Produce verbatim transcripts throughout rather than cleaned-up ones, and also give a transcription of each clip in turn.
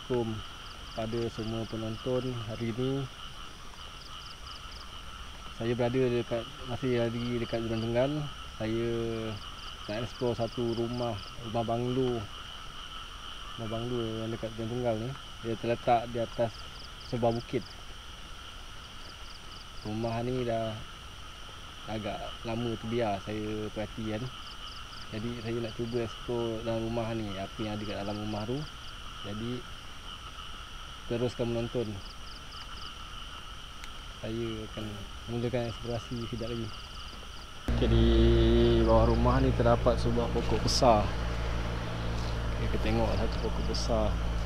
Assalamualaikum pada semua penonton hari ini. Saya berada dekat, masih lagi dekat Gunung Tenggal. Saya nak explore satu rumah, rumah banglo. Rumah banglo yang dekat Gunung Tenggal ni. Dia terletak di atas sebuah bukit. Rumah ni dah agak lama terbiar saya perhatikan. Jadi saya nak cuba explore dalam rumah ni, apa yang ada kat dalam rumah tu. Jadi teruskan menonton. Saya akan mulakan eksplorasi sekejap lagi. Okay, di bawah rumah ni terdapat sebuah pokok besar. Okay, kita tengok satu pokok besar.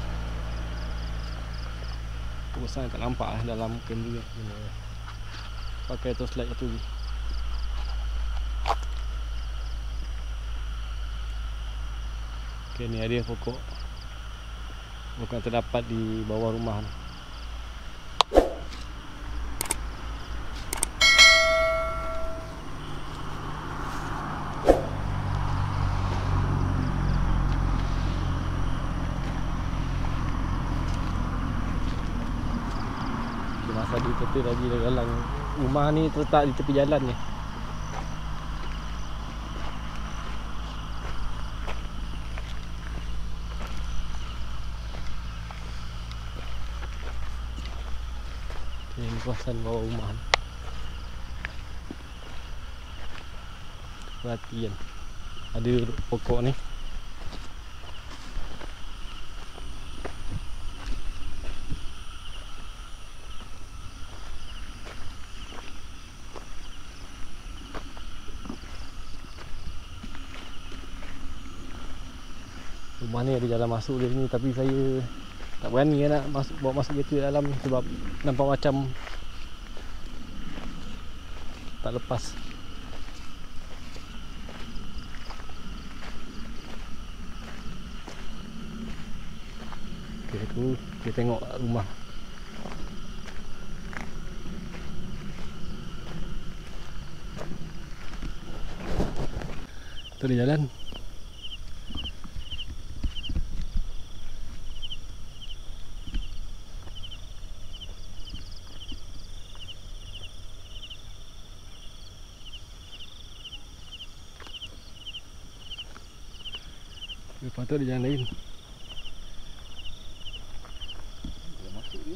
Pokok besar yang tak nampak lah dalam kamera. Pakai torchlight satu ni. Okay, ni ada pokok. Pokok yang terdapat di bawah rumah ni. Masa di tepi lagi dalam rumah ni terletak di tepi jalan ni. Ini kawasan bawah rumah ni. Perhatian ada pokok ni. Rumah ni ada jalan masuk dari ni, tapi saya tak berani nak masuk, bawa masuk kereta dalam sebab nampak macam tak lepas. Okey, tu kita tengok rumah. Tu ada jalan. Lepas tu ada jalan lain. Dia masuk dia.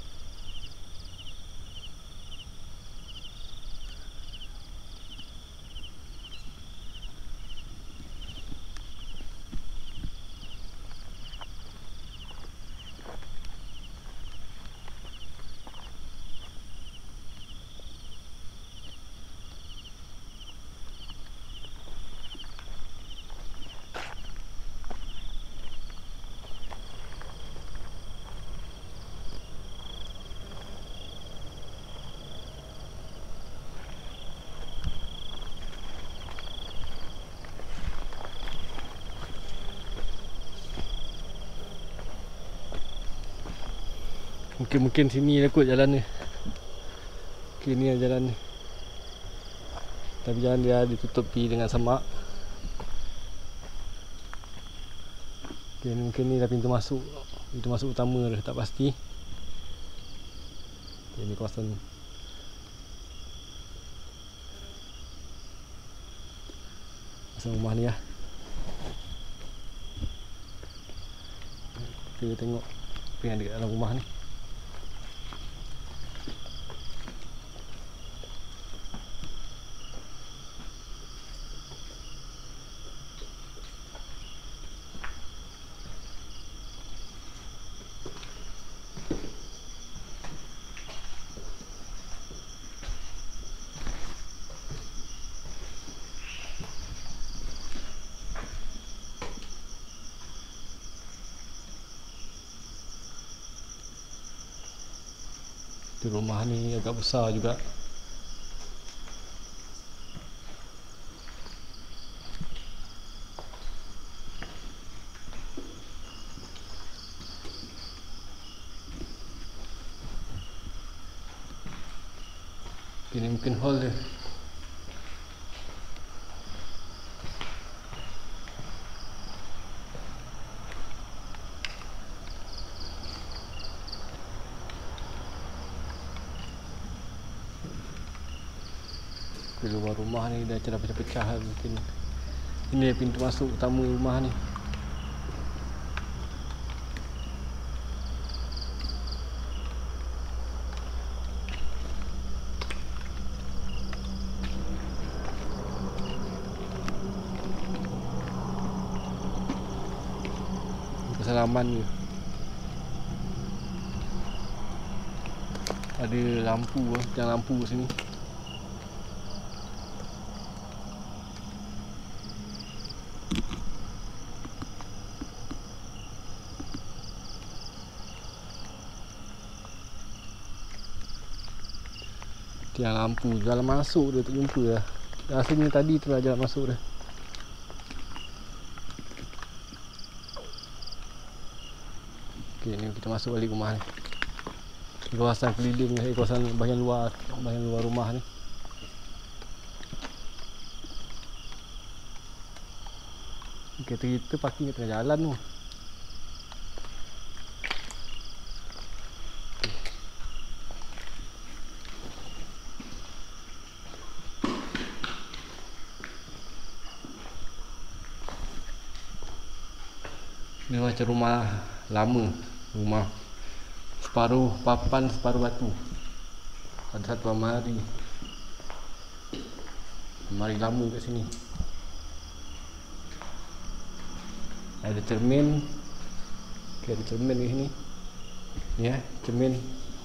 Mungkin-mungkin sini lah kot jalan ni. Okay, ni jalan ni. Tapi jalan dia ditutupi dengan semak. Okay, ni mungkin ni dah pintu masuk. Pintu masuk utama dah, tak pasti. Okay, ni kawasan kawasan rumah ni lah. Kita tengok apa yang ada dalam rumah ni. Rumah ni agak besar juga. Ini mungkin hall dia. Di luar rumah ni dah dah pecah-pecah lah mungkin. Ini pintu masuk utama rumah ni. Kesalaman ni ada lampu lah, tiang lampu kat sini. Tiang lampu, jalan masuk dia tak jumpa lah. Rasanya tadi tu lah jalan masuk dia. Ok, ni kita masuk balik rumah ni. Kawasan keliling ni, kawasan bahagian luar, bahagian luar rumah ni. Kereta kita parking kat tengah jalan tu. Ni macam rumah lama, rumah separuh papan, separuh batu. Ada satu almari, almari lama kat sini. Ada cermin. Okay, ada cermin kat sini. Ni eh, cermin.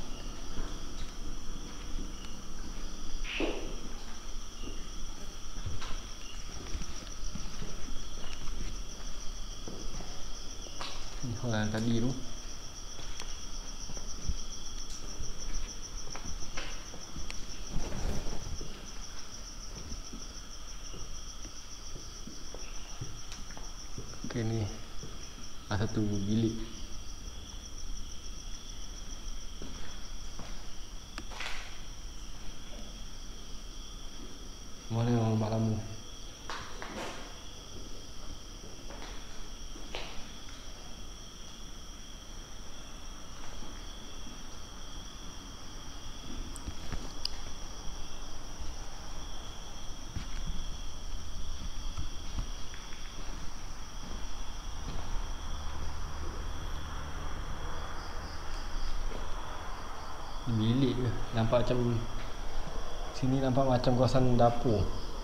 Ni hal yang tadi tu. Okay, ni ada satu bilik. Mana rumah lama. Bilik ke, nampak macam sini nampak macam kawasan dapur.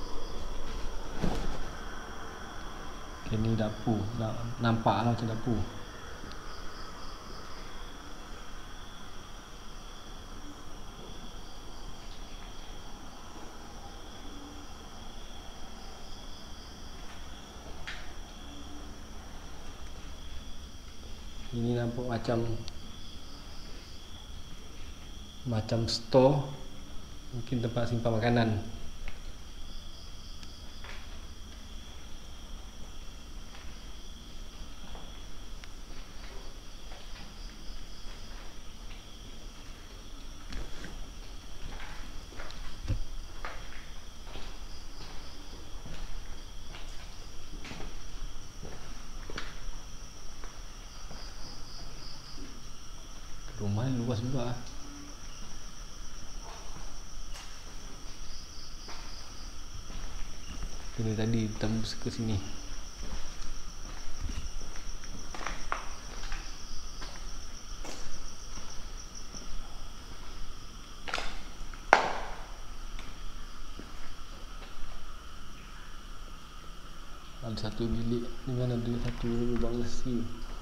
Okay, ni dapur, nampak lah macam dapur. Ini nampak macam macam store, mungkin tempat simpan makanan. Rumah ni luas juga. Ini tadi tembus ke sini. Ada satu bilik dengan ada satu lubang besi.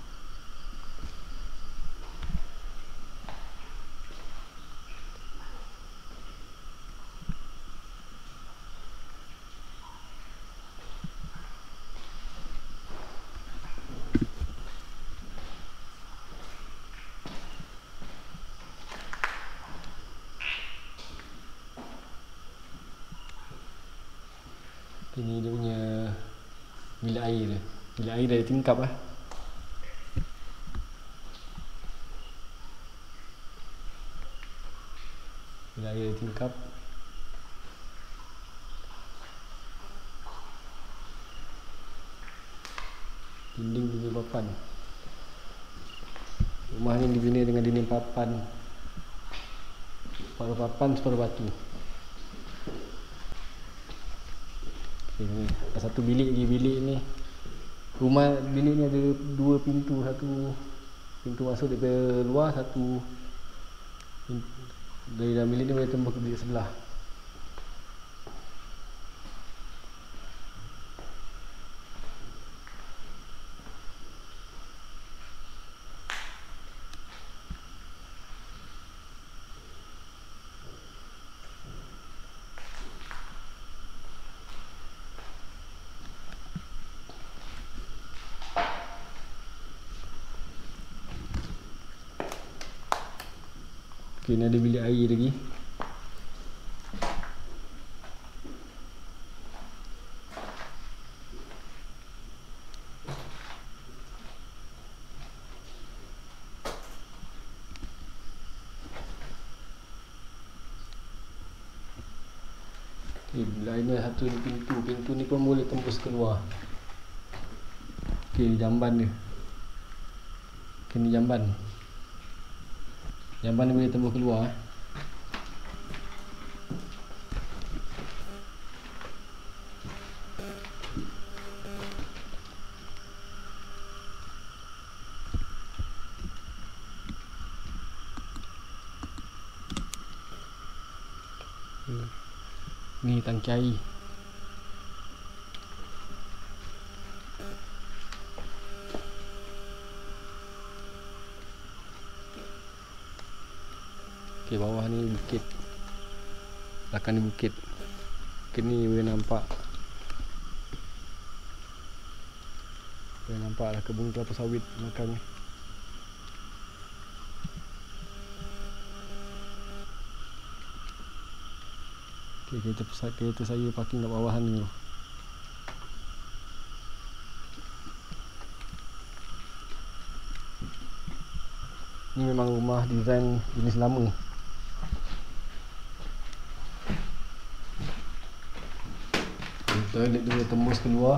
Ini dia punya bilik air dia. Bilik air dari tingkap lah. Bilik air dari tingkap. Dinding dinding papan. Rumah ni dibina dengan dinding papan. Separuh papan, separuh batu. Okay, ni satu bilik lagi. Bilik ni rumah bilik ni ada dua pintu, satu pintu masuk daripada luar, satu dari dalam bilik ni boleh tembus ke bilik sebelah. Okay, ni ada bilik air lagi. Okay, bilik air ni satu ni pintu. Pintu ni pun boleh tembus keluar. Okay, jamban dia. Okay, ni jamban. Jamban ni boleh tembus keluar. Ni tangki air. Okay, bawah ni bukit. Belakang ni bukit. Bukit ni boleh nampak. Boleh nampak lah kebun kelapa sawit belakang ni. Okay, kereta, kereta saya parking kat bawah ni tu. Ni memang rumah design jenis lama. Toilet dia tembus keluar.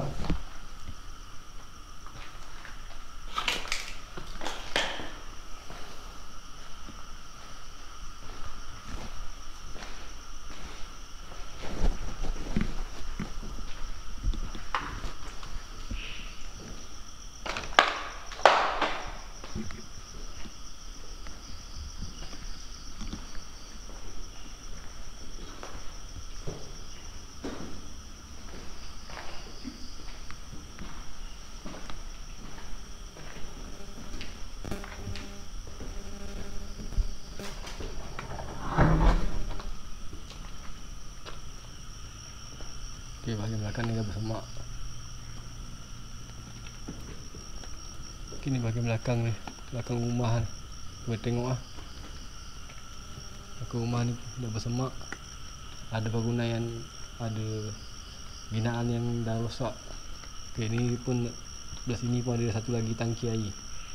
Okay, bahagian belakang ni dah bersemak. Okay, ni bahagian belakang ni. Belakang rumah ni. Boleh tengok lah. Belakang rumah ni dah bersemak. Ada bangunan yang ada binaan yang dah rosak. Okay, ni pun belah sini pun ada satu lagi tangki air.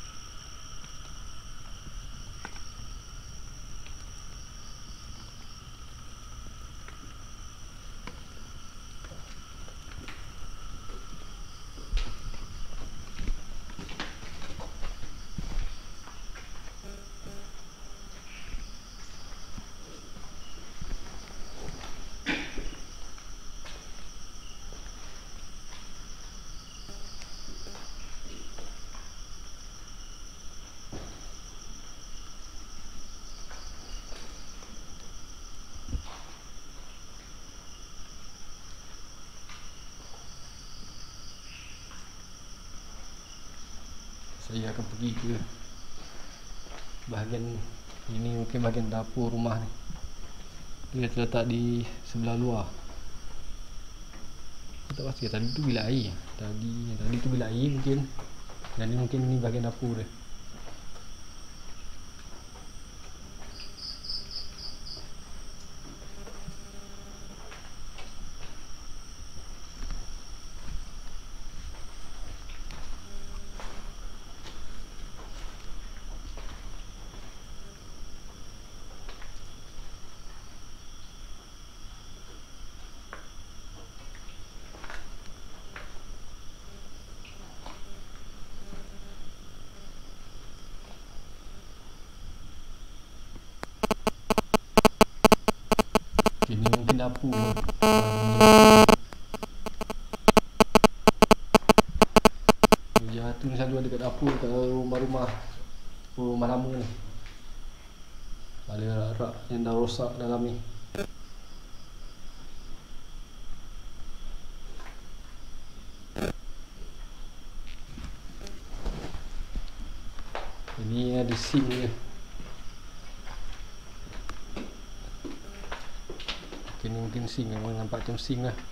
Saya akan pergi ke bahagian ini, mungkin bahagian dapur rumah ni. Dia terletak di sebelah luar. Aku tak pasti, tadi tu bilik air. Tadi tadi tu bilik air mungkin. Dan ni mungkin ni bahagian dapur dia. Ini mungkin dapur. Ya tu selalu ada kat dapur, kat rumah-rumah rumah lama ni. Ada rak yang dah rosak dalam ni. Ini ada sink dia. Okay, ni mungkin sink, memang nampak macam sink lah.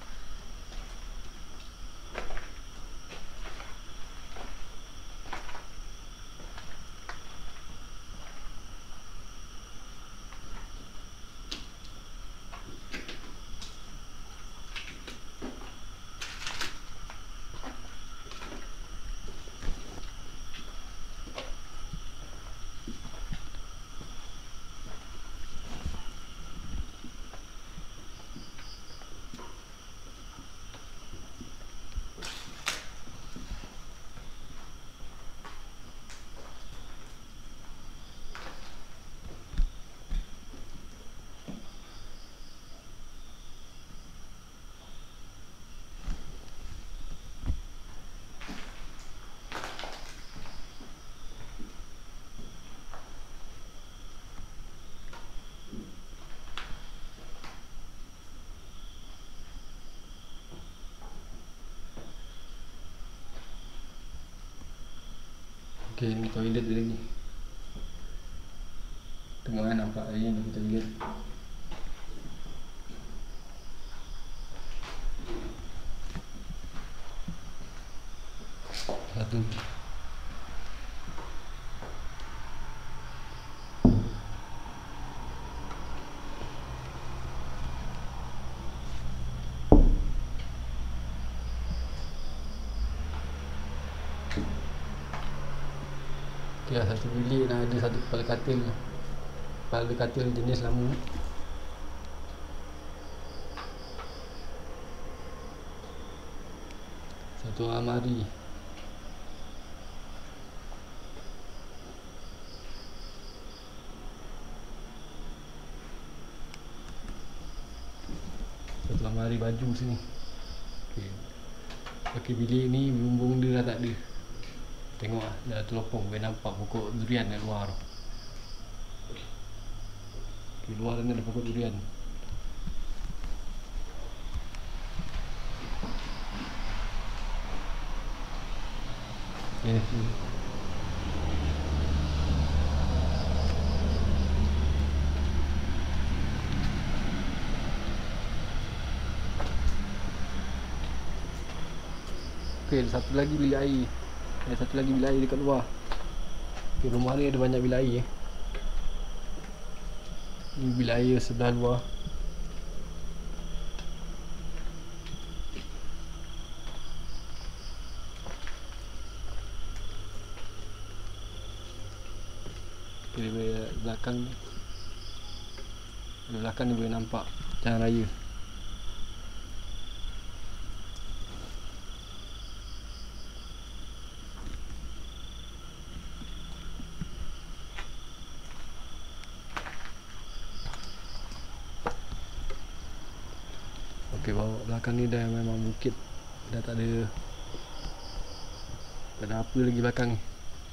Okay, ni toilet dia lagi. Tengok kan, nampak air ni toilet. Satu. Okay, satu bilik dan ada satu kepala katil. Kepala katil jenis lama. Satu almari. Satu almari baju sini. Okay. Okay, bilik ni bumbung dia dah tak ada. Tengok lah, dah terlopong. Boleh nampak pokok durian kat luar tu. Okay, luar ni ada pokok durian. Okay. Okay, ada satu lagi bilik air. Ada satu lagi bilik air dekat luar. Okay, rumah ni ada banyak bilik air. Ni bilik air sebelah luar. Okay, di belakang ni. Di belakang ni boleh nampak jalan raya. Okay, bawa belakang ni dah memang bukit. Dah tak ada Tak ada apa lagi belakang ni.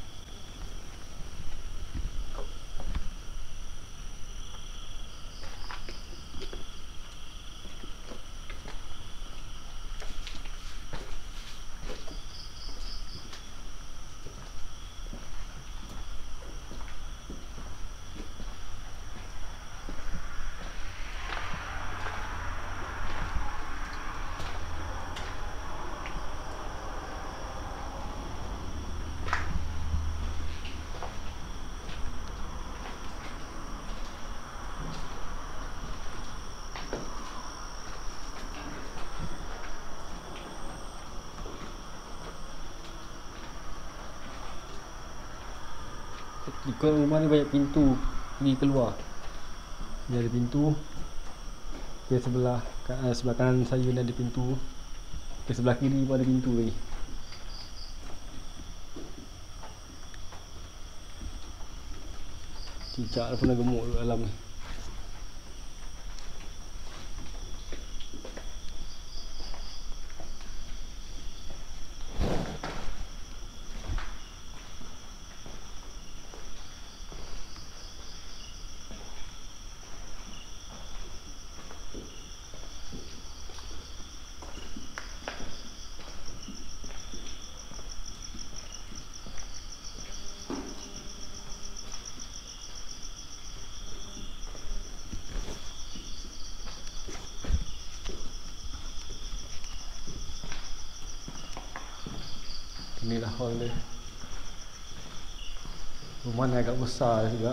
Ikut rumah ni banyak pintu pergi keluar. Ni ada pintu. Ke sebelah sebelah kanan saya ni ada pintu. Ke sebelah kiri pun ada pintu lagi. Cicak pun dah gemuk kat dalam ni. Inilah hall dia. Rumah ni agak besar juga.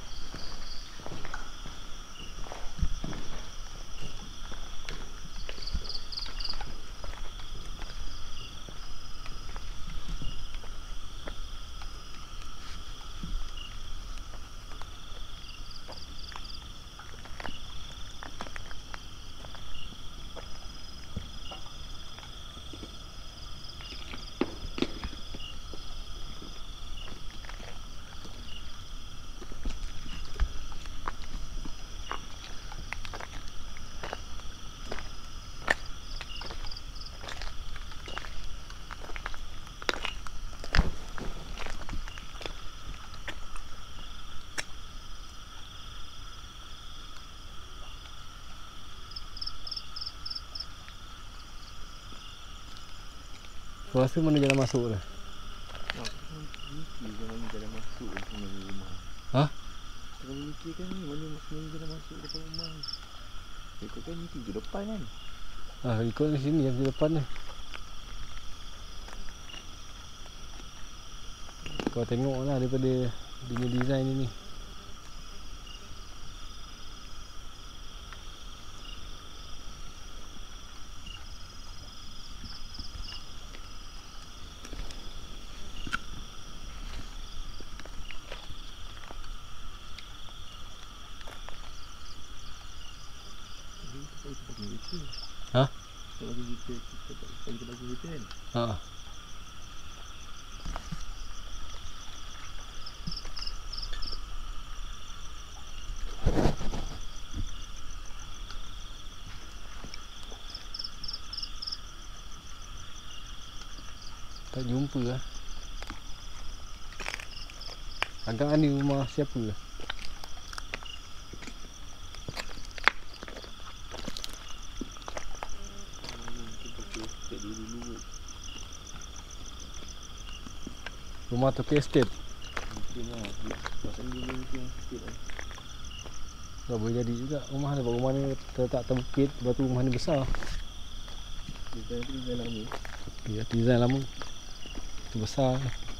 Kau rasa mana jalan masuk dah? Ni mana jalan masuk sebenarnya rumah. Ha? Kalau memikirkan ni mana sebenarnya jalan masuk depan rumah. Ikutkan ni pintu depan kan? Ah, ikut di sini yang di depan ni. Kau tengoklah daripada dia punya design ni. Ha? Kalau kita kita kalau kita bagi kita kan. Ha. Tak jumpa lah. Agak ni rumah siapa lah? Rumah Tokyo Estate. Mungkin lah. Pasal dulu mungkin sikit lah. Tak boleh jadi juga rumah ni. Rumah ni terletak atas bukit. Lepas tu rumah ni besar. Design tu design lama. Ya, design lama. Itu besar.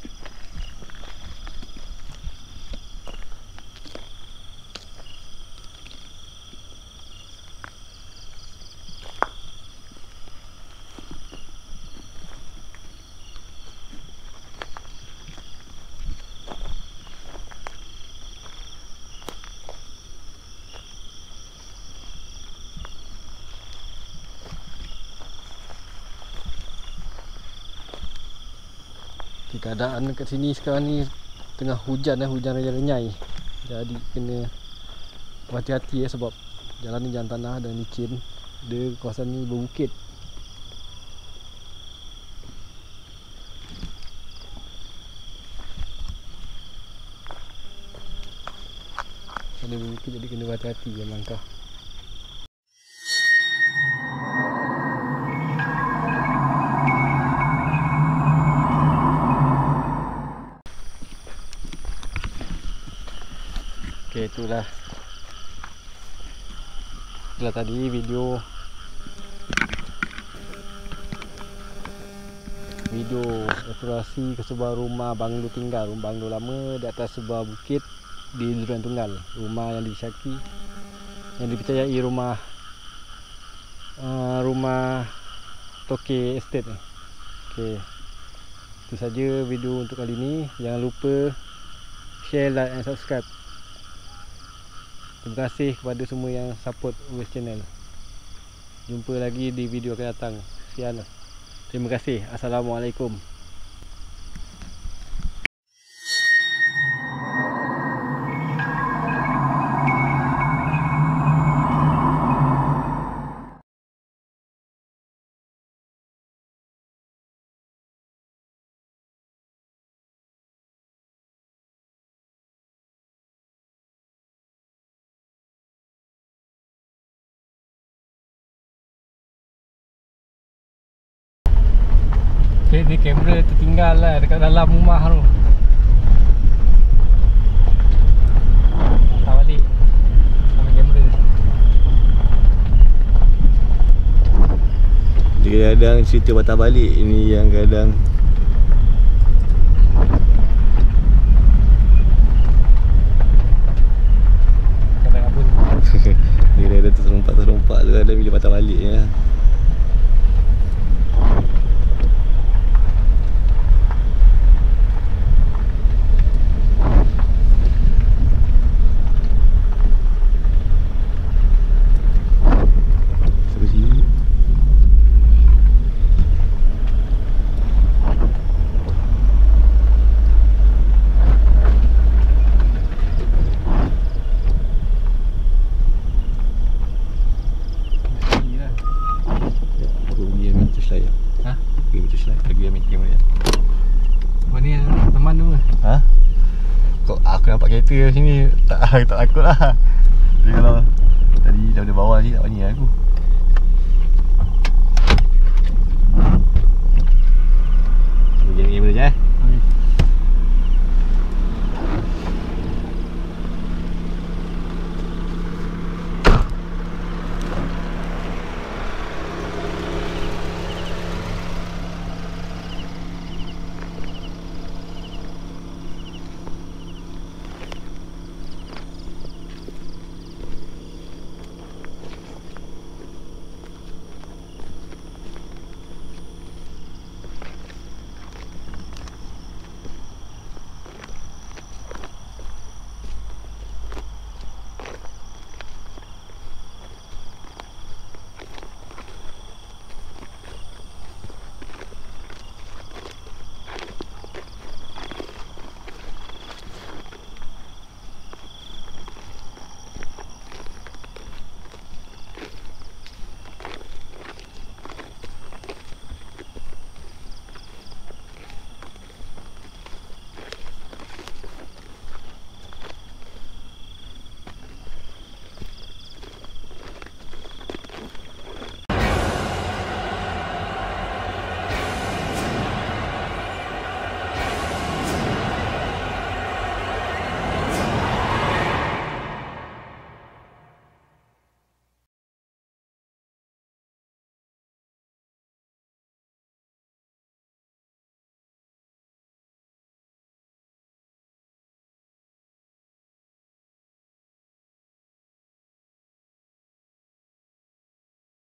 Keadaan dekat sini sekarang ni tengah hujan eh, hujan raya renyai. Jadi kena hati-hati eh, sebab jalan ni jalan tanah dan licin. Dia kawasan ni berbukit. Dia berbukit jadi kena hati-hati dalam langkah. Okay, itulah itulah tadi video video eksplorasi ke sebuah rumah banglo tinggal, rumah banglo lama di atas sebuah bukit di Durian Tunggal. Rumah yang disyaki, yang dipercayai rumah uh, rumah Tokyo Estate ni. Okay, itu saja video untuk kali ini. Jangan lupa share, like and subscribe. Terima kasih kepada semua yang support Always Channel. Jumpa lagi di video akan datang. Sekian. Terima kasih. Assalamualaikum. Okay, ni kamera tertinggal lah dekat dalam rumah tu. Tak balik ambil kamera. Dia kadang cerita patah balik. Ini yang kadang Dia ada terserempak-terserempak tu ada bila patah balik ya. Kereta sini tak tak takut lah. Jadi kalau tadi daripada bawah ni tak berani aku.